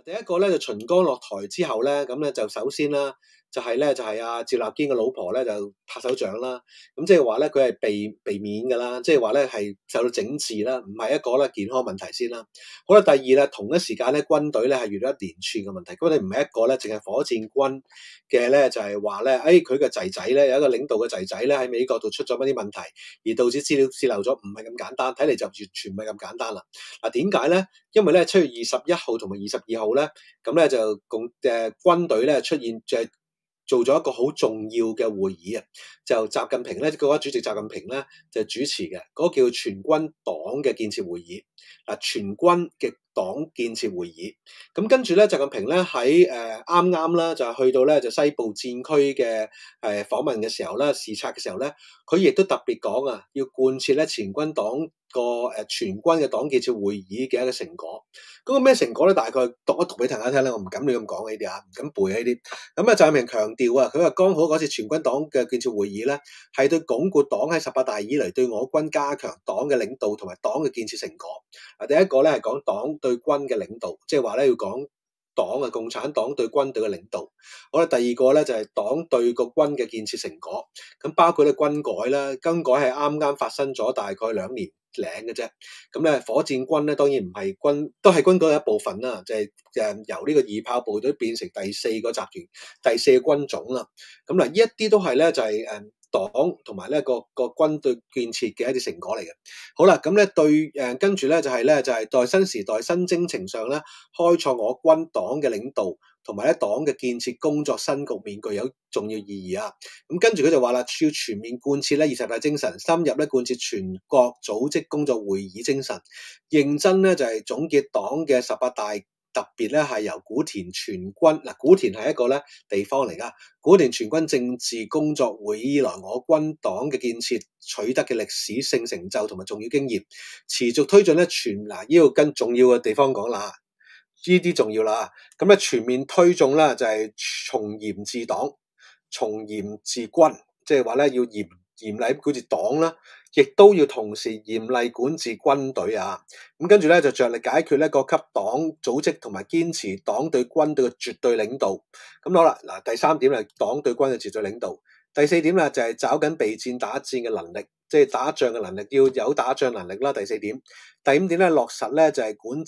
第一個咧就秦剛落台之後咧，咁咧就首先啦，就係阿趙立堅嘅老婆咧就拍手掌啦。咁即係話咧佢係避免㗎啦，即係話咧係受到整治啦，唔係一個咧健康問題先啦。好啦，第二咧同一時間咧軍隊咧係遇到一連串嘅問題，咁你唔係一個咧淨係火箭軍嘅咧就係話咧，佢嘅仔仔咧有一個領導嘅仔仔咧喺美國度出咗乜啲問題，而導致資料洩漏咗，唔係咁簡單，睇嚟就完全唔係咁簡單啦。嗱，點解咧？因為咧7月21號同埋22號咧，咁咧就軍隊咧出現做咗一個好重要嘅會議啊，就習近平咧國家主席習近平咧就主持嘅，嗰個叫全軍黨嘅建設會議。嗱，全軍嘅黨建設會議，咁跟住咧習近平咧喺啱啱啦就去到咧就西部戰區嘅訪問嘅時候咧，視察嘅時候咧，佢亦都特別講啊，要貫徹咧全軍黨全軍嘅黨建設會議嘅一個成果。嗰個咩成果咧？大概讀一讀俾大家聽咧，我唔敢亂咁講呢啲啊，唔敢背呢啲。咁啊，習近平強調啊，佢話剛好嗰次全軍黨嘅建設會議咧，係對鞏固黨喺18大以嚟對我軍加強黨嘅領導同埋黨嘅建設成果。第一個咧係講黨對軍嘅領導，即係話咧要講黨啊，共產黨對軍隊嘅領導。好啦，第二個咧就係黨對個軍嘅建設成果，咁包括咧軍改啦，更改係啱啱發生咗大概2年零嘅啫。咁咧火箭軍咧當然唔係都係軍隊嘅一部分啦，就係由呢個二炮部隊變成第4個集團、第4個軍種啦。咁嗱，呢一啲都係咧就係黨同埋咧個軍隊建設嘅一啲成果嚟嘅。好啦，咁咧跟住咧就係在新時代新征程上咧，開創我軍黨嘅領導同埋咧黨嘅建設工作新局面，具有重要意義啊！咁跟住佢就話啦，要全面貫徹咧20大精神，深入咧貫徹全國組織工作會議精神，認真咧就係總結黨嘅18大。特別咧係由古田全軍古田係一個咧地方嚟噶，古田全軍政治工作會議以來，我軍黨嘅建設取得嘅歷史性成就同埋重要經驗，持續推進咧呢個跟重要嘅地方講啦，呢啲重要啦，咁咧全面推進啦就係從嚴治黨、從嚴治軍，即係話咧要嚴厲管治黨啦。亦都要同時嚴厲管治軍隊啊！咁跟住咧就着力解決咧各級黨組織同埋堅持黨對軍隊嘅絕對領導。咁好啦，嗱第3點係黨對軍嘅絕對領導。第4點啦就係抓緊備戰打戰嘅能力，即係打仗嘅能力要有打仗能力啦。第4點，第5點咧落實咧就係落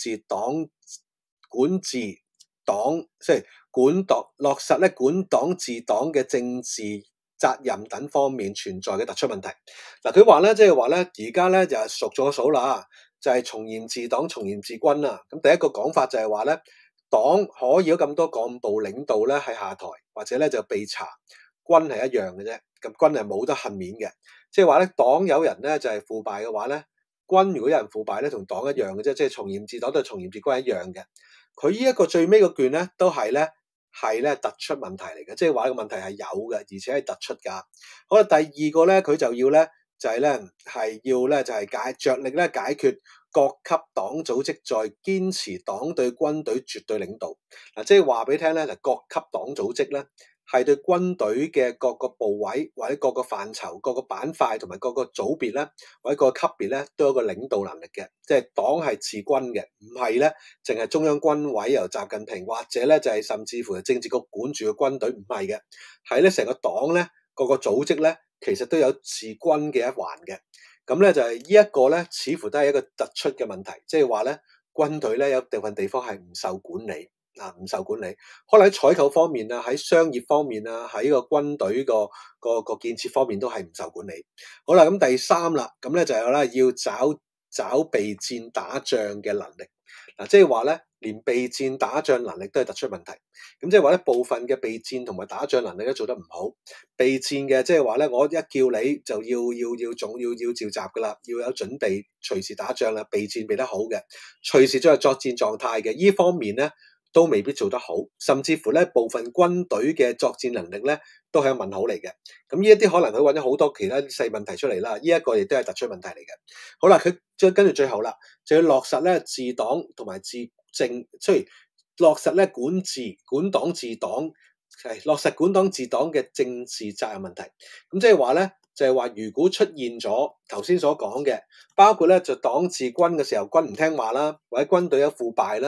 實咧管黨治黨嘅政治責任等方面存在嘅突出問題。嗱，佢話咧，即係話咧，而家咧就係熟咗數啦，就係從嚴治黨、從嚴治軍啦。咁第一個講法就係話咧，黨可以有咁多幹部領導咧係下台，或者咧就被查，軍係一樣嘅啫。咁軍係冇得幸免嘅，即係話咧，黨有人咧就係腐敗嘅話咧，軍如果有人腐敗咧，同黨一樣嘅啫，即係從嚴治黨都係從嚴治軍一樣嘅。佢呢一個最尾個卷咧，都係咧突出問題嚟嘅，即係話個問題係有嘅，而且係突出㗎。好啦，第二個咧，佢就要咧就係着力咧解決各級黨組織在堅持黨對軍隊絕對領導。嗱，即係話俾你聽咧，各級黨組織咧係對軍隊嘅各個部位或者各個範疇、各個板塊同埋各個組別咧或者各個級別咧都有一個領導能力嘅，即係黨係治軍嘅，唔係咧淨係中央軍委由習近平或者咧就係甚至乎係政治局管住個軍隊，唔係嘅，係咧成個黨咧各個組織咧其實都有治軍嘅一環嘅。咁咧就係呢一個咧似乎都係一個突出嘅問題，即係話咧軍隊咧有部分地方係唔受管理。唔受管理，可能喺採購方面啊，喺商業方面啊，喺個軍隊個建設方面都係唔受管理。好啦，咁第3啦，咁咧就係咧要找備戰打仗嘅能力。嗱，即係話咧，連備戰打仗能力都係突出問題。咁即係話咧，部分嘅備戰同埋打仗能力都做得唔好。備戰嘅即係話咧，我一叫你就要召集噶啦，要有準備，隨時打仗啦。備戰備得好嘅，隨時進入作戰狀態嘅，呢方面咧都未必做得好，甚至乎咧部分軍隊嘅作戰能力咧都係問號嚟嘅。咁呢一啲可能佢揾咗好多其他細問題出嚟啦，呢一個亦都係突出問題嚟嘅。好啦，佢跟住最後啦，就要落實咧治黨同埋治政，雖然落實咧管黨治黨，落實管黨治黨嘅政治責任問題。咁即係話咧，就係話如果出現咗頭先所講嘅，包括咧就黨治軍嘅時候軍唔聽話啦，或者軍隊有腐敗啦。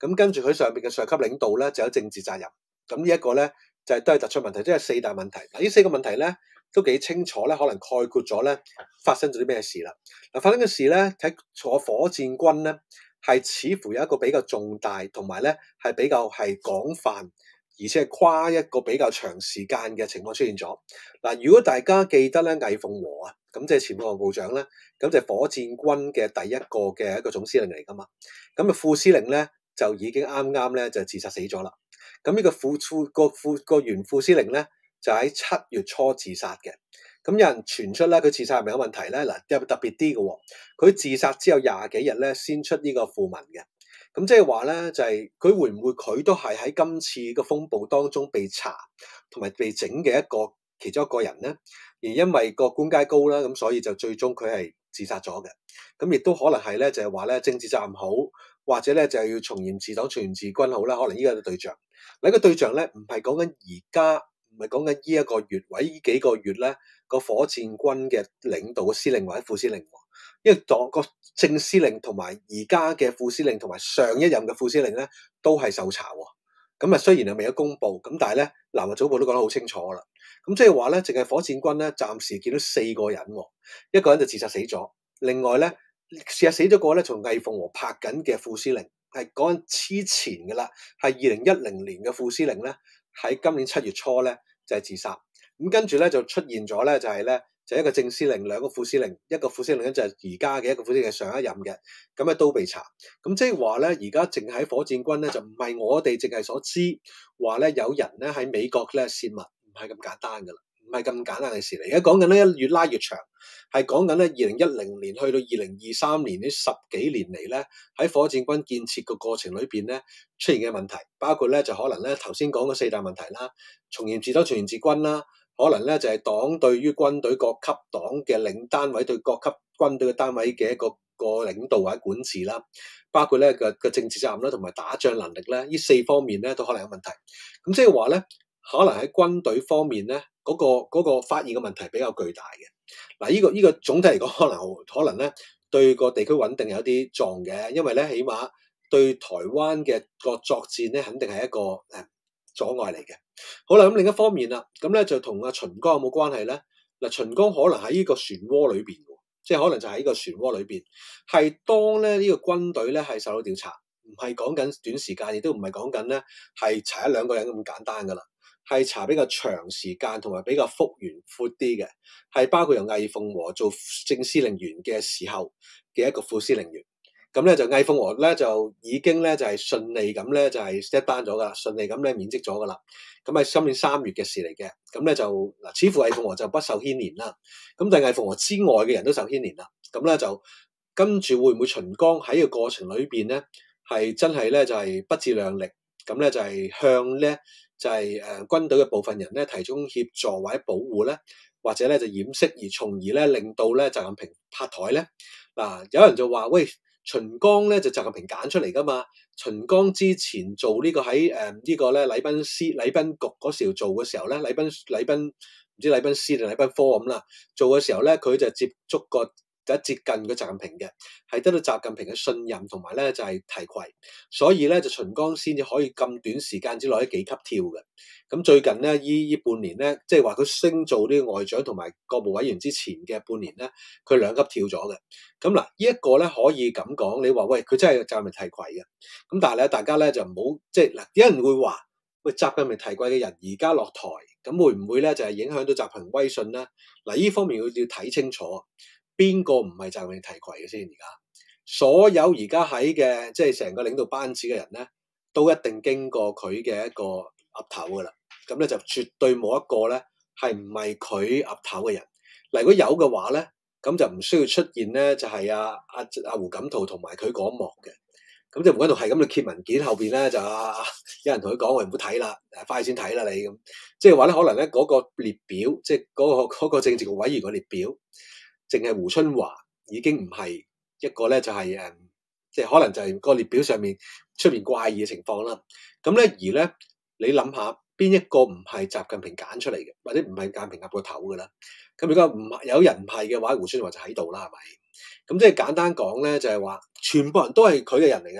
咁跟住佢上邊嘅上級領導咧就有政治責任。咁呢一個咧就係都係突出問題，即係4大問題。嗱，呢4個問題咧都幾清楚咧，可能概括咗咧發生咗啲咩事啦。嗱，發生嘅事咧睇坐火箭軍咧係似乎有一個比較重大，同埋咧係比較係廣泛，而且係跨一個比較長時間嘅情況出現咗。嗱，如果大家記得咧，魏鳳和啊，咁即係前國防部長咧，咁就係火箭軍嘅第一個嘅一個總司令嚟噶嘛。咁啊副司令咧就已經啱啱咧就自殺死咗啦。咁呢個原副司令咧就喺7月初自殺嘅。咁有人傳出咧佢自殺係咪有問題咧？嗱，有特別啲嘅喎，佢自殺之後20幾日咧先出呢個訃聞嘅。咁即係話咧就係佢會唔會佢都係喺今次個風暴當中被查同埋被整嘅其中一個人咧？而因為個官階高啦，咁所以就最終佢係自殺咗嘅。咁亦都可能係咧就係話咧政治責任好，或者咧就係要從嚴治黨、從嚴治軍好啦。可能依個對象，呢個對象咧唔係講緊而家，唔係講緊呢一個月或者呢幾個月咧個火箭軍嘅領導嘅司令或者副司令，因為個正司令同埋而家嘅副司令同埋上一任嘅副司令咧都係受查喎。咁啊雖然係未有公佈，咁但係咧南華早報都講得好清楚啦。咁即係話咧，淨係火箭軍咧暫時見到4個人，一個人就自殺死咗，另外咧自殺死咗個咧從魏鳳和拍緊嘅副司令，係講緊之前嘅啦，係2010年嘅副司令咧喺今年7月初咧就係自殺。咁跟住咧就出現咗咧就係咧就一個正司令2個副司令，一個副司令咧就係而家嘅，一個副司令係上一任嘅，咁咧都被查。咁即係話咧而家淨喺火箭軍咧就唔係我哋淨係所知話咧有人咧喺美國咧泄密，唔係咁簡單噶啦，唔係咁簡單嘅事嚟。而家講緊咧越拉越長，係講緊咧2010年去到2023年呢10幾年嚟咧喺火箭軍建設個過程裏邊咧出現嘅問題，包括咧就可能咧頭先講嘅4大問題啦，從嚴治黨、從嚴治軍啦。可能咧就係黨對於軍隊各級黨嘅領單位對各級軍隊嘅單位嘅一個領導或者管治啦，包括咧個政治責任啦，同埋打仗能力咧，呢4方面咧都可能有問題。咁即係話咧，可能喺軍隊方面咧，嗰個發現嘅問題比較巨大嘅。嗱，呢個總體嚟講，可能咧對個地區穩定有啲撞嘅，因為咧起碼對台灣嘅個作戰咧，肯定係一個阻礙嚟嘅。好啦，咁另一方面啦，咁咧就同阿秦剛有冇關係咧？嗱，秦剛可能喺呢個漩渦裏邊，即係可能就喺呢個漩渦裏邊，係當咧呢個軍隊咧係受到調查，唔係講緊短時間，亦都唔係講緊咧係查1-2個人咁簡單噶啦，係查比較長時間同埋比較幅員闊啲嘅，係包括由魏鳳和做正司令員嘅時候嘅一個副司令員。咁咧就魏鳳和咧就已經咧就係順利咁咧就係一單咗噶啦，順利咁咧免職咗噶啦。咁係今年3月嘅事嚟嘅。咁咧就嗱，似乎魏鳳和就不受牽連啦。咁但係魏鳳和之外嘅人都受牽連啦。咁咧就跟住會唔會秦剛喺個過程裏邊咧係真係咧就係不自量力，咁咧就係向咧就係軍隊嘅部分人咧提供協助或者保護咧，或者咧就掩飾，而從而咧令到咧習近平拍台咧。嗱，有人就話喂，秦剛咧就習近平揀出嚟噶嘛？秦剛之前做呢個喺呢個咧禮賓局嗰時候做嘅時候咧，禮賓唔知禮賓司定禮賓科咁啦，做嘅時候咧佢就接觸過接近個習近平嘅，係得到習近平嘅信任同埋咧就係提攜，所以咧就秦剛先至可以咁短時間之內喺幾級跳嘅。咁最近咧呢半年咧，即係話佢升做呢個外長同埋國務委員之前嘅半年咧，佢2級跳咗嘅。咁嗱，呢一個咧可以咁講，你話喂佢真係習近平提攜嘅。咁但係咧，大家咧就唔好即係嗱，有人會話喂習近平提攜嘅人而家落台，咁會唔會咧就係影響到習近平威信咧？嗱，呢方面要睇清楚。邊個唔係習近平提攜嘅先？而家所有而家喺嘅即係成個領導班子嘅人咧，都一定經過佢嘅一個岌頭噶啦。咁咧就絕對冇一個咧係唔係佢岌頭嘅人。嗱，如果有嘅話咧，咁就唔需要出現咧，就係阿胡錦濤同埋佢嗰一幕嘅。咁即係胡錦濤係咁去揭文件，後邊咧就有人同佢講：喂，唔好睇啦，快先睇啦你咁。即係話咧，可能咧嗰個列表，即係嗰個政治局委員嘅列表。淨係胡春華已經唔係一個咧，就係即係可能就係個列表上面出面怪異嘅情況啦。咁咧而咧，你諗下邊一個唔係習近平揀出嚟嘅，或者唔係習近平岌個頭嘅啦？咁如果唔係有人唔係嘅話，胡春華就喺度啦，係咪？咁即係簡單講咧，就係話全部人都係佢嘅人嚟噶啦。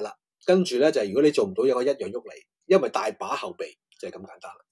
跟住咧就係如果你做唔到嘢，我一樣喐你，因為大把後備，就係咁簡單啦。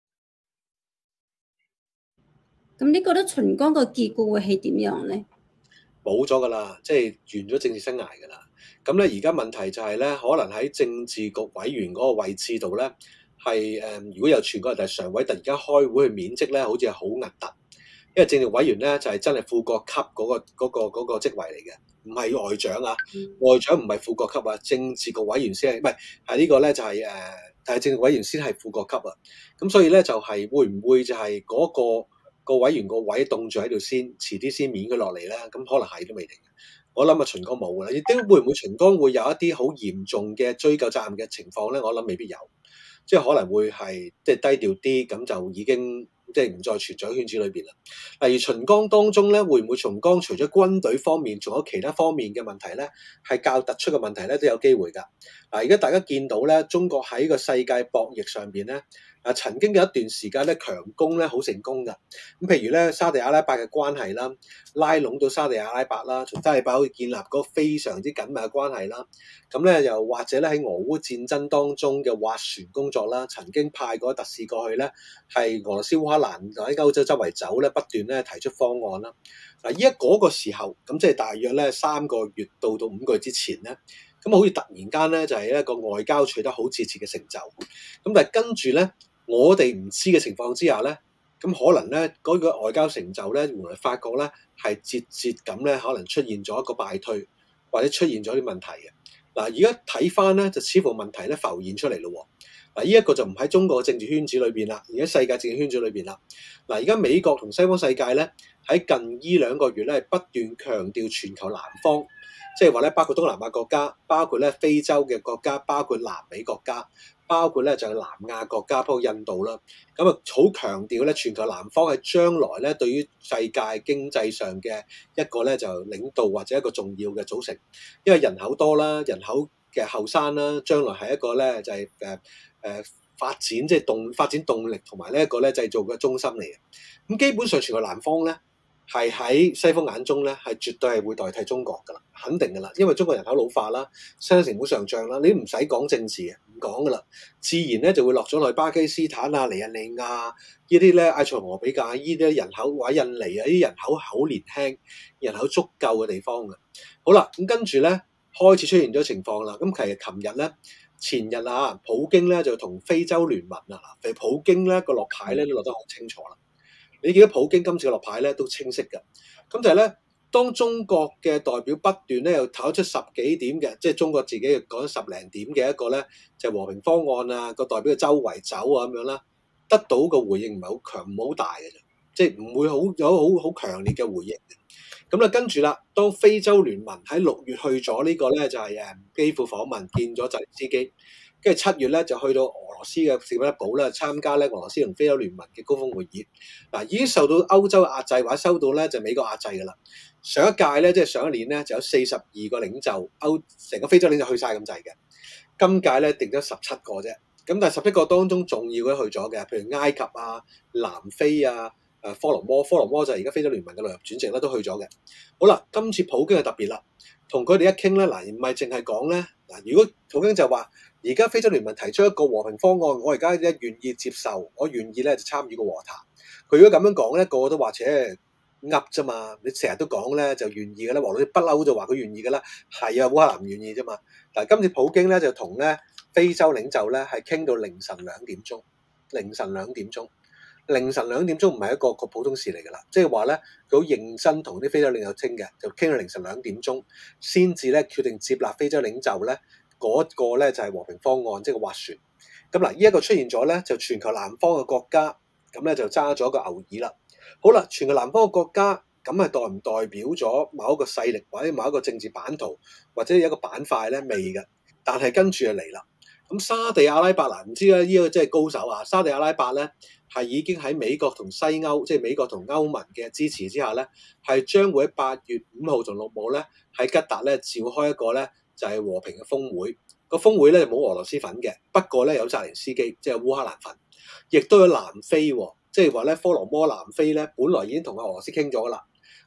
咁你覺得秦剛個結局會係點樣咧？ 冇咗噶啦，即係完咗政治生涯噶啦。咁咧而家問題就係咧，可能喺政治局委員嗰個位置度咧，係如果有全國人大常委突然間開會去免職咧，好似係好核突。因為政治委員咧就係真係副國級嗰個職位嚟嘅，唔係外長啊，外長唔係副國級啊，政治局委員先係，唔係呢個咧就係但係政治委員先係副國級啊。咁所以咧就係會唔會就係嗰個委員個位凍住喺度先，遲啲先免佢落嚟咧？咁可能係都未定。我諗啊，秦剛冇㗎啦，亦都會唔會秦剛會有一啲好嚴重嘅追究責任嘅情況咧？我諗未必有，即係可能會係即係低調啲，咁就已經即係唔再存在圈子裏邊啦。例如秦剛當中咧，會唔會秦剛除咗軍隊方面，仲有其他方面嘅問題咧，係較突出嘅問題咧，都有機會㗎。嗱，而家大家見到咧，中國喺個世界博弈上邊咧，曾經有一段時間咧強攻咧好成功㗎。咁譬如咧沙地阿拉伯嘅關係啦，拉攏到沙地阿拉伯啦，從沙地阿拉伯可以建立嗰個非常之緊密嘅關係啦。咁咧又或者咧喺俄烏戰爭當中嘅斡旋工作啦，曾經派過特使過去咧，係俄羅斯烏克蘭喺歐洲周圍走咧，不斷咧提出方案啦。嗱，依家嗰個時候，咁即係大約咧3個月到5個月之前咧。咁好似突然間咧，就係一個外交取得好節節嘅成就。咁但係跟住咧，我哋唔知嘅情況之下咧，咁可能咧嗰個外交成就咧，原來發覺咧係節節咁咧，可能出現咗一個敗退，或者出現咗啲問題嘅。嗱，而家睇翻咧，就似乎問題咧浮現出嚟咯。嗱，呢一個就唔喺中國嘅政治圈子裏邊啦，而喺世界政治圈子裏邊啦。嗱，而家美國同西方世界咧喺近依2個月咧不斷強調全球南方。即係話咧，包括東南亞國家，包括咧非洲嘅國家，包括南美國家，包括咧就係南亞國家，包括印度啦。咁啊，好強調咧，全球南方係將來咧對於世界經濟上嘅一個咧就領導或者一個重要嘅組成，因為人口多啦，人口嘅後生啦，將來係一個咧就係發展即係發展動力同埋呢一個咧製造嘅中心嚟嘅。咁基本上全球南方咧。係喺西方眼中咧，係絕對係會代替中國噶啦，肯定噶啦，因為中國人口老化啦，生活成本上漲啦，你唔使講政治嘅，唔講噶啦，自然咧就會落咗落去巴基斯坦啊、尼日利亞呢啲咧、埃塞俄比亞呢啲人口或者印尼啊呢啲人口好年輕、人口足夠嘅地方嘅。好啦，咁跟住咧開始出現咗情況啦。咁其實琴日咧、前日啊，普京咧就同非洲聯盟啊，其實普京咧個落牌咧都落得好清楚啦。你見到普京今次嘅落牌咧都清晰嘅，咁就係咧，當中國嘅代表不斷咧又投出10幾點嘅，即係中國自己講10零點嘅一個咧，就係和平方案啊，個代表周圍走啊咁樣啦，得到個回應唔係好強，唔好大嘅啫，即係唔會有好強烈嘅回應嘅。咁啦，跟住啦，當非洲聯盟喺6月去咗呢個咧就係基輔訪問，見咗澤連斯基。跟住7月咧就去到俄羅斯嘅聖彼得堡咧參加咧俄羅斯同非洲聯盟嘅高峰會議。嗱，已經受到歐洲壓制或者收到咧就美國壓制㗎啦。上一屆咧即係上一年咧就有42個領袖，成個非洲領袖去晒咁滯嘅。今屆咧定咗17個啫。咁但係17個當中重要嘅去咗嘅，譬如埃及啊、南非啊、科羅摩就係而家非洲聯盟嘅輪值主席啦，都去咗嘅。好啦，今次普京就特別啦，同佢哋一傾咧，嗱唔係淨係講咧，嗱如果普京就話。而家非洲聯盟提出一個和平方案，我而家咧願意接受，我願意咧就參與個和談。佢如果咁樣講咧，個個都話扯噏啫嘛。你成日都講咧就願意嘅啦，俄羅斯不嬲就話佢願意嘅啦。係啊，烏克蘭唔願意啫嘛。嗱，今次普京咧就同咧非洲領袖咧係傾到凌晨2點鐘，凌晨2點鐘唔係一個普通事嚟㗎啦。即係話咧，佢好認真同啲非洲領袖傾嘅，就傾到凌晨2點鐘，先至咧決定接納非洲領袖咧。嗰個咧就係和平方案，即係個斡旋。咁嗱，呢一個出現咗咧，就全球南方嘅國家，咁咧就揸咗個牛耳啦。好啦，全球南方嘅國家，咁係代唔代表咗某一個勢力或者某一個政治版圖，或者有一個板塊咧？未嘅，但係跟住就嚟啦。咁沙地阿拉伯嗱，唔知咧呢個真係高手啊！沙地阿拉伯咧係已經喺美國同西歐，即係美國同歐盟嘅支持之下咧，係將會喺8月5號同6號咧喺吉達咧召開一個咧。就係和平嘅峰會，個峰會咧就冇俄羅斯份嘅，不過咧有澤連斯基，即係烏克蘭份，亦都有南非喎，即係話咧科羅摩南非咧，本來已經同俄羅斯傾咗噶啦，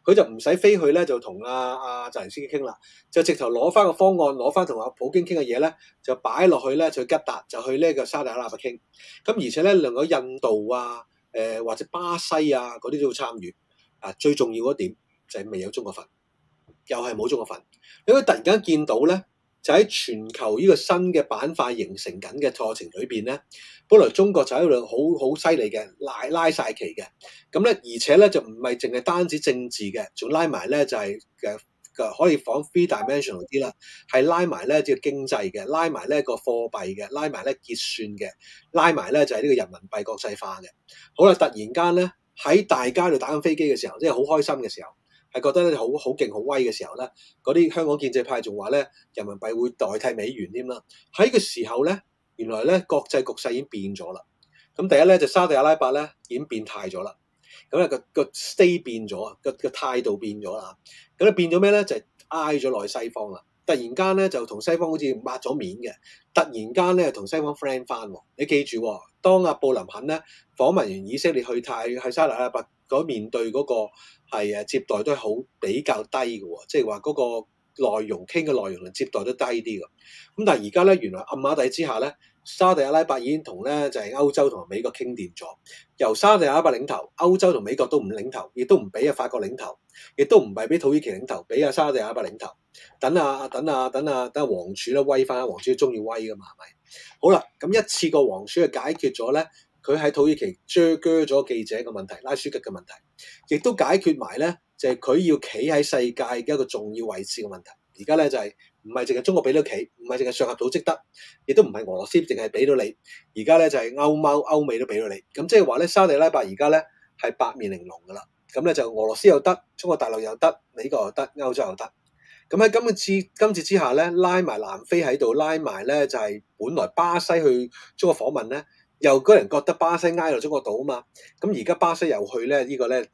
佢就唔使飛去咧，就同阿澤連斯基傾啦，就直頭攞翻個方案，攞翻同阿普京傾嘅嘢咧，就擺落去咧，就吉達，就去呢個沙特阿拉伯傾。咁而且咧，另外印度啊，或者巴西啊嗰啲都要參與。最重要嗰點就係未有中國份，又係冇中國份。你會突然間見到咧，就喺全球呢個新嘅板塊形成緊嘅過程裏邊咧，本來中國就喺度好犀利嘅拉晒旗嘅，咁咧而且咧就唔係淨係單止政治嘅，仲拉埋咧就係可以講 three dimensional 啲啦，係拉埋咧即係經濟嘅，拉埋咧個貨幣嘅，拉埋咧結算嘅，拉埋咧就係呢個人民幣國際化嘅。好啦，突然間咧喺大家度打緊飛機嘅時候，即係好開心嘅時候。係覺得咧好勁好威嘅時候咧，嗰啲香港建制派仲話咧人民幣會代替美元添啦。喺個時候咧，原來咧國際局勢已經變咗啦。咁第一咧就沙特阿拉伯咧已經變態咗啦。咁咧個 stay 變咗，個態度變咗啦。咁咧變咗咩咧？就係挨咗落去西方啦。突然間咧就同西方好似抹咗面嘅，突然間咧同西方 friend 翻。你記住，當阿布林肯咧訪問完以色列去沙特阿拉伯嗰面對嗰個係接待都係好比較低嘅喎，即係話嗰個內容傾嘅內容同接待都低啲嘅。咁但係而家咧原來暗啞底之下咧，沙特阿拉伯已經同咧就係歐洲同埋美國傾掂咗，由沙特阿拉伯領頭，歐洲同美國都唔領頭，亦都唔俾法國領頭，亦都唔係俾土耳其領頭，俾沙特阿拉伯領頭。等王儲咧威翻，王儲都中意威噶嘛，係咪？好啦，咁一次個王儲就解決咗咧，佢喺土耳其鋸咗記者嘅問題，拉舒吉嘅問題，亦都解決埋咧就係佢要企喺世界嘅一個重要位置嘅問題。而家咧就係唔係淨係中國俾到企，唔係淨係上合組織得，亦都唔係俄羅斯淨係俾到你。而家咧就係歐美都俾到你。咁即係話咧，沙特阿拉伯而家咧係八面玲瓏噶啦。咁咧就俄羅斯又得，中國大陸又得，美國又得，歐洲又得。咁喺今次之下咧，拉埋南非喺度，拉埋咧就係本來巴西去中國訪問咧，又嗰人覺得巴西挨落中國島啊嘛。咁而家巴西又去咧呢個咧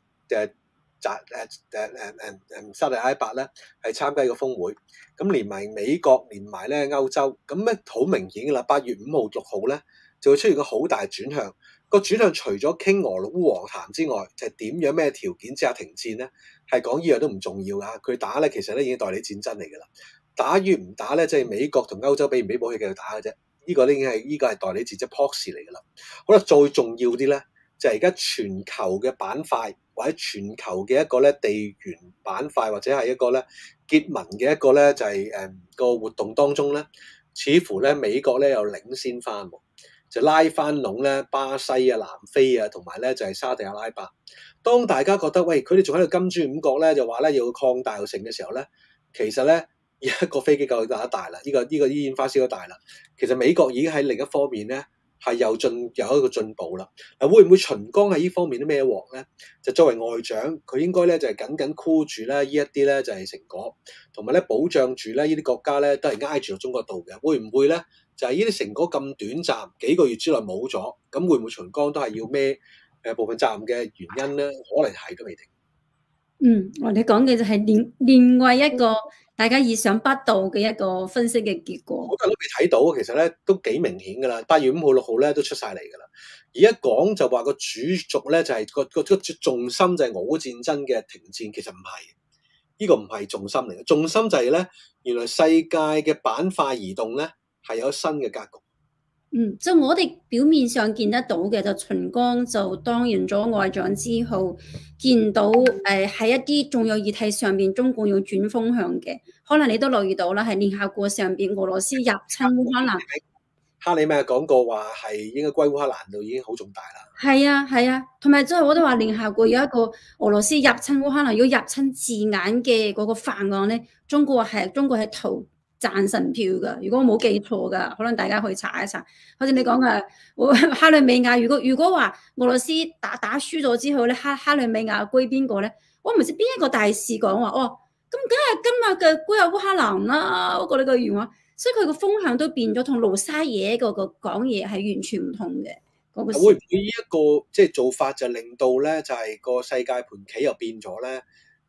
沙特阿拉伯咧係參加個峰會，咁連埋美國，連埋咧歐洲，咁咧好明顯噶啦。8月5號、6號咧就會出現個好大轉向。個轉向除咗傾俄烏和談之外，就係點樣咩條件之下停戰咧？係講呢樣都唔重要噶。佢打咧其實咧已經代理戰爭嚟噶啦。打與唔打咧，即係美國同歐洲俾唔俾武器繼續打嘅啫。呢個咧已經係代理戰，即係 proxy 嚟噶啦。好啦，再重要啲咧，就係而家全球嘅板塊或者全球嘅一個咧地緣板塊或者係一個咧結盟嘅一個咧就係個活動當中咧，似乎咧美國咧又領先翻。就拉翻攏咧巴西啊、南非啊，同埋咧就係沙特阿拉伯。當大家覺得喂佢哋仲喺度金磚五國咧，就話咧要擴大又成嘅時候咧，其實咧一個飛機夠打得大啦，呢個煙花燒得大啦。其實美國已經喺另一方面咧係有一個進步啦。嗱，會唔會秦剛喺呢方面都孭鑊咧？就作為外長，佢應該咧就係緊緊箍住咧呢一啲咧就係成果，同埋咧保障住咧呢啲國家咧都係挨住中國度嘅。會唔會咧？就係呢啲成果咁短暫，幾個月之內冇咗，咁會唔會秦剛都係要孭部分責任嘅原因咧？可能係都未定。 我哋講嘅就係另外一個大家意想不到嘅一個分析嘅結果。 好多人都未睇到，其實咧都幾明顯㗎啦。8月5號、6號咧都出晒嚟㗎啦。而家講就話個主軸咧就係個重心就係俄烏戰爭嘅停戰，其實唔係，呢個唔係重心嚟嘅。重心就係咧，原來世界嘅板塊移動咧係有新嘅格局。 即係我哋表面上見得到嘅，就秦剛就當完咗外長之後，見到喺一啲重要議題上邊，中共要轉風向嘅。可能你都留意到啦，喺聯合國上邊，俄羅斯入侵烏克蘭， 哈里米亞講過話係應該歸烏克蘭度已經好重大啦。 係啊，同埋即係我都話聯合國有一個俄羅斯入侵烏克蘭，如果入侵字眼嘅嗰個法案咧，中國係投贊成票噶，如果我冇記錯噶，可能大家可以查一查。好似你講嘅，哈里米亞如果話俄羅斯打輸咗之後咧，哈里米亞歸邊個咧？我唔知邊一個大使講話，咁梗係今日嘅歸入烏克蘭啦。我覺得個原話，所以佢個風向都變咗，同盧沙野個講嘢係完全唔同嘅。會唔會呢一個即係做法就令到咧就係個世界盤棋又變咗咧？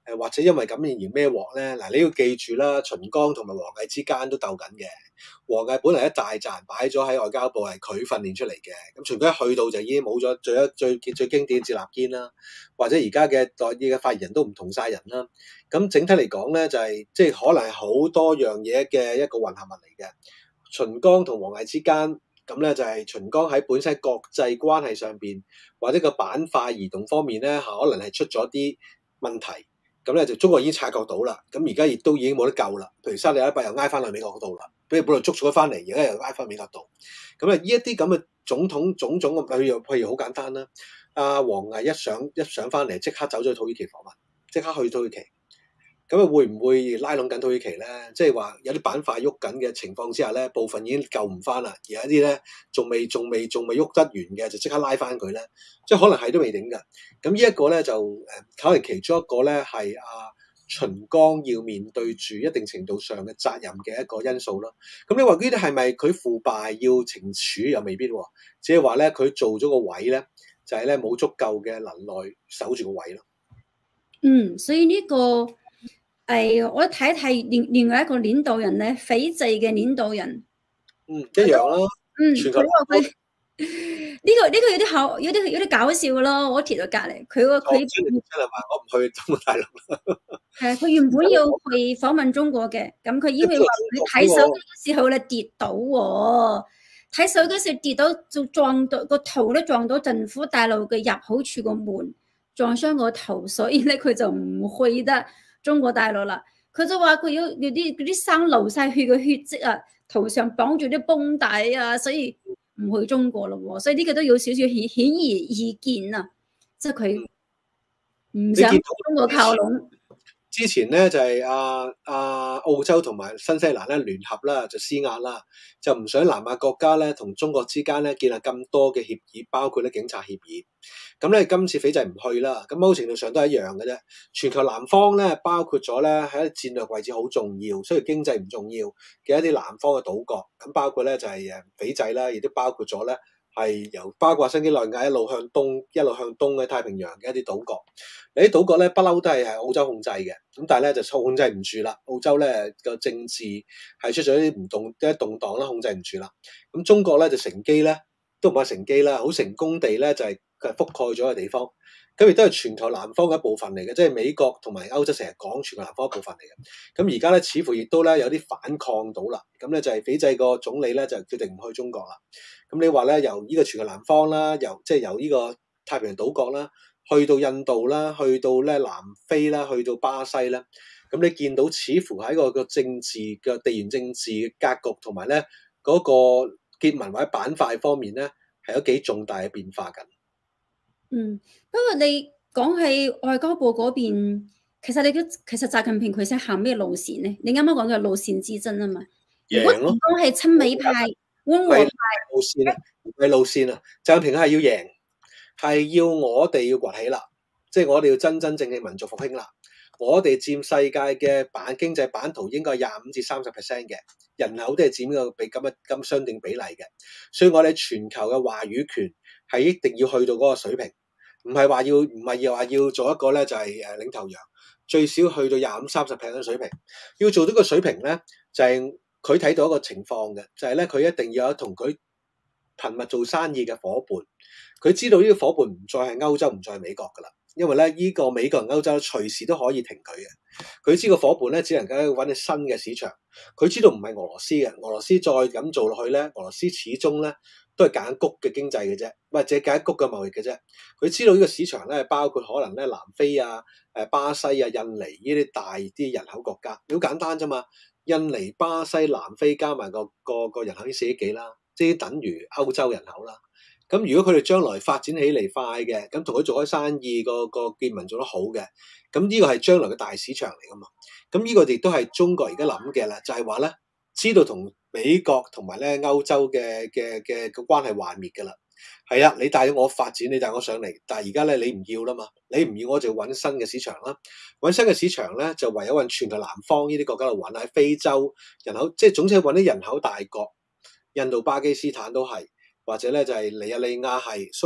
或者因為咁而孭鑊咧？嗱，你要記住啦，秦剛同埋王毅之間都鬥緊嘅。王毅本嚟一大賺擺咗喺外交部係佢訓練出嚟嘅，咁秦剛一去到就已經冇咗最經典嘅趙立堅啦，或者而家嘅代議嘅發言人都唔同晒人啦。咁整體嚟講咧，就係即係可能係好多樣嘢嘅一個混合物嚟嘅。秦剛同王毅之間，咁咧就係秦剛喺本身國際關係上邊或者個板塊移動方面咧，可能係出咗啲問題。咁咧就中國已經察覺到啦，咁而家亦都已經冇得救啦。譬如沙利阿拉伯又挨翻去美國嗰度啦，俾日本人捉咗翻嚟，而家又挨翻美國度。咁啊，呢一啲咁嘅種種嘅，譬如好簡單啦。阿王毅一上翻嚟，即刻走咗去土耳其訪問，即刻去土耳其。咁啊，會唔會拉攏緊土耳其咧？即係話有啲板塊喐緊嘅情況之下咧，部分已經救唔翻啦，而有啲咧仲未喐得完嘅，就即刻拉翻佢咧。即係可能係都未定㗎。咁呢一個咧就可能其中一個咧係秦剛要面對住一定程度上嘅責任嘅一個因素咯。咁你話呢啲係咪佢腐敗要懲處又未必喎？只係話咧佢做咗個位咧，就係咧冇足夠嘅能耐守住個位咯。 所以呢個我睇睇另外一個領導人咧，斐濟嘅領導人， 一樣啦。 佢話佢呢個有啲搞笑咯。我貼到隔離，佢真係話我唔去中國大陸啦。 係佢原本要去訪問中國嘅，咁佢因為話佢睇手機嘅時候咧跌倒喎，睇手機時跌到就撞到個頭咧，撞到政府大陸嘅入口處個門，撞傷個頭，所以咧佢就唔去得中國大陸啦。佢就話佢有啲生流晒血嘅血跡啊，頭上綁住啲繃帶啊，所以唔去中國咯喎。所以呢個都有少少顯而易見啊，即係佢唔想中國靠攏。 之前咧就係澳洲同埋新西蘭咧聯合啦，就施壓啦，就唔想南亞國家咧同中國之間咧建立咁多嘅協議，包括咧警察協議。咁咧今次斐濟唔去啦，咁某程度上都係一樣嘅啫。全球南方咧包括咗咧喺戰略位置好重要，雖然經濟唔重要嘅一啲南方嘅島國，咁包括咧就係斐濟啦，亦都包括咗咧係由包括新幾內亞一路向東嘅太平洋嘅一啲島國。你啲島國咧不嬲都係澳洲控制嘅，咁但係咧就控制唔住啦。澳洲咧個政治係出咗啲動盪啦，控制唔住啦。咁中國咧就乘機咧，都唔係乘機啦，好成功地咧就係佢覆蓋咗嘅地方。咁亦都係全球南方嘅一部分嚟嘅，即係美國同埋歐洲成日講全球南方一部分嚟嘅。咁而家咧似乎亦都咧有啲反抗到啦。咁咧就係斐濟個總理咧就決定唔去中國啦。咁你話咧由呢個全球南方啦，由呢個太平洋島國啦，去到印度啦，去到咧南非啦，去到巴西啦，咁你見到似乎喺個政治嘅地緣政治嘅格局同埋咧嗰個結盟或者板塊方面咧係有幾重大嘅變化緊。 不過你講起外交部嗰邊，其實習近平佢想行咩路線咧？你啱啱講嘅路線之爭啊嘛，如果係親美派、溫和派路線啊，唔係路線啊，習近平係要贏。係要我哋要崛起啦，即係我哋要真正嘅民族復興啦。我哋佔世界嘅經濟版圖應該係25至30% 嘅，人口都係佔呢個咁相定比例嘅，所以我哋全球嘅話語權係一定要去到嗰個水平，唔係話要做一個咧就係領頭羊，最少去到25-30% 嘅水平。要做到個水平咧，就係佢睇到一個情況嘅，就係咧佢一定要有同佢頻密做生意嘅伙伴。佢知道呢個伙伴唔再係歐洲，唔再係美國噶啦，因為咧呢個美國同歐洲隨時都可以停佢嘅。佢知個伙伴咧只能夠揾啲新嘅市場。佢知道唔係俄羅斯嘅，俄羅斯再咁做落去咧，俄羅斯始終咧都係揀谷嘅經濟嘅啫，或者揀谷嘅貿易嘅啫。佢知道呢個市場咧包括可能咧南非啊、巴西啊、印尼呢啲大啲人口國家，好簡單啫嘛。印尼、巴西、南非加埋個人口已經4億幾啦，即係等於歐洲人口啦。咁如果佢哋將來發展起嚟快嘅，咁同佢做開生意，個結盟做得好嘅，咁呢個係將來嘅大市場嚟噶嘛。咁呢個亦都係中國而家諗嘅啦，就係話咧，知道同美國同埋咧歐洲嘅關係幻滅噶啦。係啊，你帶我發展，你帶我上嚟，但係而家咧你唔要啦嘛，你唔要我就揾新嘅市場啦。揾新嘅市場咧就唯有揾全球南方呢啲國家度揾，喺非洲人口，即係總之揾啲人口大國，印度、巴基斯坦都係。或者咧就係尼日利亞係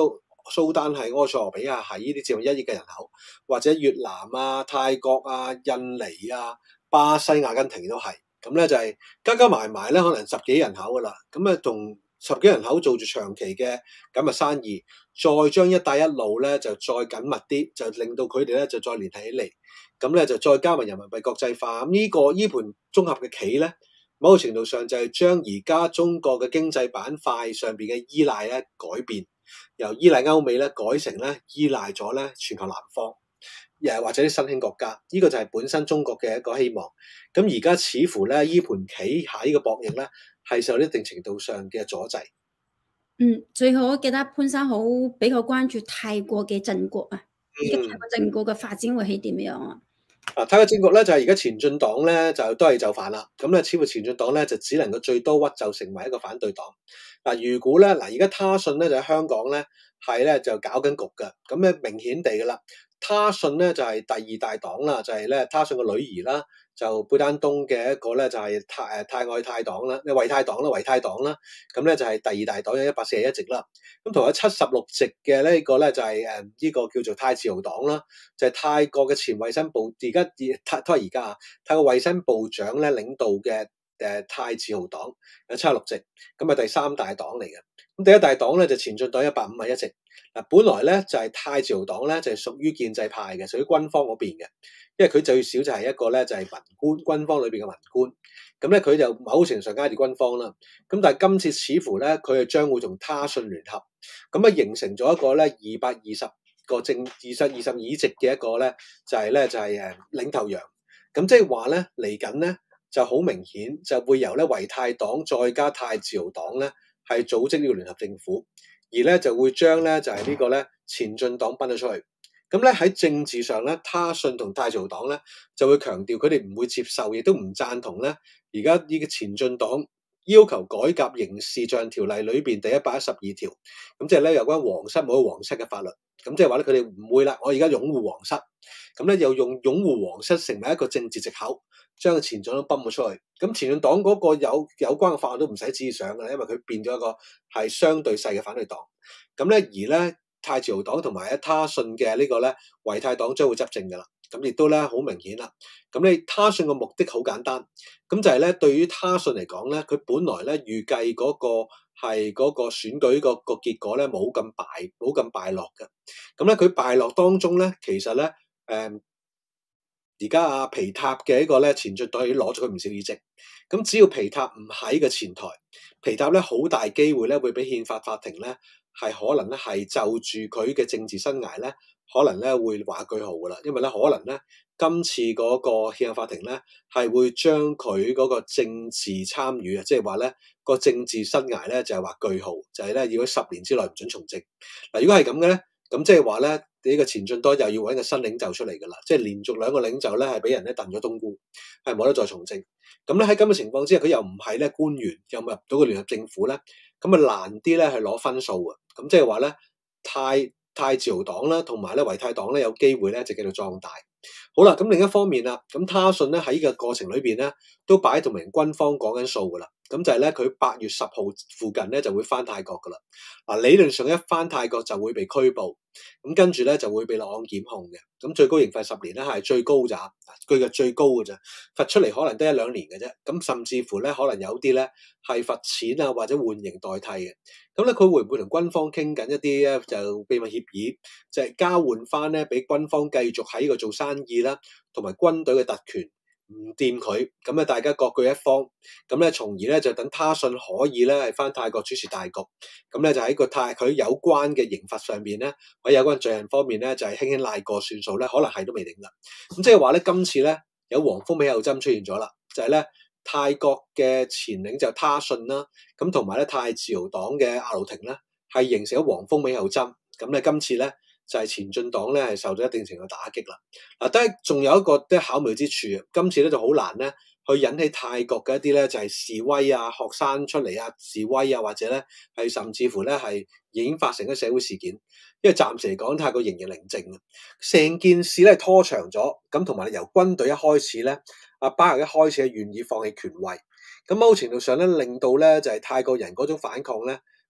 蘇丹係、埃塞俄比亞係呢啲佔用1億嘅人口，或者越南啊、泰國啊、印尼啊、巴西、阿根廷都係，咁咧就係加埋埋咧，可能10幾人口噶啦，咁啊同10幾人口做住長期嘅咁嘅生意，再將一帶一路咧就再緊密啲，就令到佢哋咧就再聯繫起嚟，咁咧就再加埋人民幣國際化，咁呢盤綜合嘅棋咧，某個程度上就係將而家中國嘅經濟板塊上邊嘅依賴咧改變，由依賴歐美咧改成咧依賴咗咧全球南方，或者啲新興國家，呢個就係本身中國嘅一個希望。咁而家似乎咧呢盤棋下呢個博弈咧係受一定程度上嘅阻滯。 最後我記得潘生好比較關注泰國嘅政局啊，而家泰國政局嘅發展會係點樣啊？ 泰國政局咧就係而家前進黨咧就都係就範啦，咁咧似乎前進黨咧就只能夠最多屈就成為一個反對黨。如果咧而家他信咧就喺香港咧係咧就搞緊局㗎，咁咧明顯地㗎啦，他信咧就係第2大黨啦，就係咧他信個女兒啦。就貝丹東嘅一個咧就係泰愛泰黨啦，維泰黨啦，咁咧就係第2大黨有141席啦。咁同有76席嘅呢個咧就係呢個叫做泰自豪黨啦，就係泰國嘅前衛生部泰國衛生部長咧領導嘅泰自豪黨有76席，咁啊第3大黨嚟嘅。咁第1大黨咧就前進黨151席。本來咧就係泰自豪黨咧就係屬於建制派嘅，屬於軍方嗰邊嘅，因為佢最少就係一個咧就係文官，軍方裏邊嘅文官，咁咧佢就某程度上加住軍方啦。咁但係今次似乎咧佢係將會同他信聯合，咁啊形成咗一個咧220個20議席嘅一個咧就係領頭羊。咁即係話咧嚟緊咧就好明顯就會由咧維泰黨再加泰自豪黨咧係組織呢個聯合政府。而咧就會將咧就係呢個咧前進黨搬咗出去，咁咧喺政治上咧，他信同泰自豪黨咧就會強調佢哋唔會接受，亦都唔贊同咧而家呢個前進黨要求改革刑事罪行條例裏邊第112條，咁即係咧有關皇室冇皇室嘅法律，咁即係話咧佢哋唔會啦，我而家擁護皇室，咁咧又用擁護皇室成為一個政治藉口，將個前進黨泵咗出去。咁前進黨嗰個有關嘅法案都唔使指上㗎，因為佢變咗一個係相對細嘅反對黨。咁咧而咧泰自豪黨同埋他信嘅呢個咧維泰黨將會執政㗎啦。咁亦都咧好明顯啦。咁你他信嘅目的好簡單，咁就係咧對於他信嚟講咧，佢本來咧預計嗰個係嗰個選舉個結果咧冇咁敗落嘅。咁咧佢敗落當中咧，其實咧而家阿皮塔嘅一個咧前進黨已經攞咗佢唔少議席，咁只要皮塔唔喺個前台，皮塔咧好大機會咧會俾憲法法庭咧係可能咧係就住佢嘅政治生涯咧，可能咧會畫句號噶啦，因為咧可能咧今次嗰個憲法法庭咧係會將佢嗰個政治參與啊，即係話咧個政治生涯咧就係畫句號，就係咧如果10年之內唔准從政。嗱，如果係咁嘅咧，咁即係話咧。呢個前進黨又要揾個新領袖出嚟㗎啦，即係連續2個領袖咧係俾人咧燉咗冬菇，係冇得再從政。咁咧喺咁嘅情況之下，佢又唔係咧官員，又入到個聯合政府咧，咁啊難啲咧係攞分數啊。咁即係話咧泰自豪黨啦，同埋咧維泰黨咧有機會咧就繼續壯大。好啦，咁另一方面啦，咁他信咧喺呢個過程裏邊咧都擺同明軍方講緊數㗎啦。咁就係咧，佢8月10號附近咧就會翻泰國㗎啦。嗱，理論上一翻泰國就會被拘捕，咁跟住咧就會被落案檢控嘅。咁最高刑罰10年咧係最高咋，佢嘅最高㗎咋，罰出嚟可能得1-2年嘅啫。咁甚至乎咧可能有啲咧係罰錢啊或者緩刑代替嘅。咁咧佢會唔會同軍方傾緊一啲咧就秘密協議，就係交換翻咧俾軍方繼續喺呢個做生意啦，同埋軍隊嘅特權。唔掂佢，咁咧大家各據一方，咁咧從而咧就等他信可以咧係翻泰國主持大局，咁咧就喺個佢有關嘅刑罰上邊咧，或者有關罪行方面咧就係輕輕賴過算數咧，可能係都未定噶。咁即係話咧今次咧有黃蜂尾後針出現咗啦，就係咧泰國嘅前領袖他信啦，咁同埋咧泰自豪黨嘅阿盧廷咧係形成咗黃蜂尾後針，咁咧今次咧。就係前進黨咧係受到一定程度打擊啦。嗱，但係仲有一個即係巧妙之處啊！今次咧就好難咧去引起泰國嘅一啲咧就係示威啊、學生出嚟啊、示威啊，或者咧係甚至乎咧係已經發成咗社會事件。因為暫時嚟講，泰國仍然寧靜啊，成件事咧拖長咗。咁同埋由軍隊一開始咧，阿巴育一開始係願意放棄權位，咁某程度上咧令到咧就係泰國人嗰種反抗咧。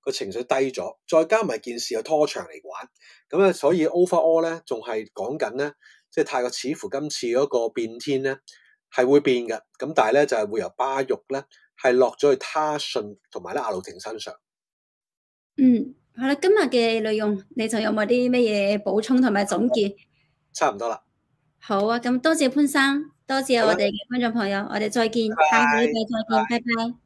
個情緒低咗，再加埋件事又拖長嚟玩，咁咧所以 overall 咧仲係講緊咧，即係泰國似乎今次嗰個變天咧係會變嘅，咁但係咧就係會由巴育咧係落咗去他信同埋咧阿路廷身上。 好啦，今日嘅內容你仲有冇啲乜嘢補充同埋總結？ 差唔多啦。 好啊，咁多謝潘生，多謝我哋嘅觀眾朋友，我哋再見，下個禮拜再見，拜拜。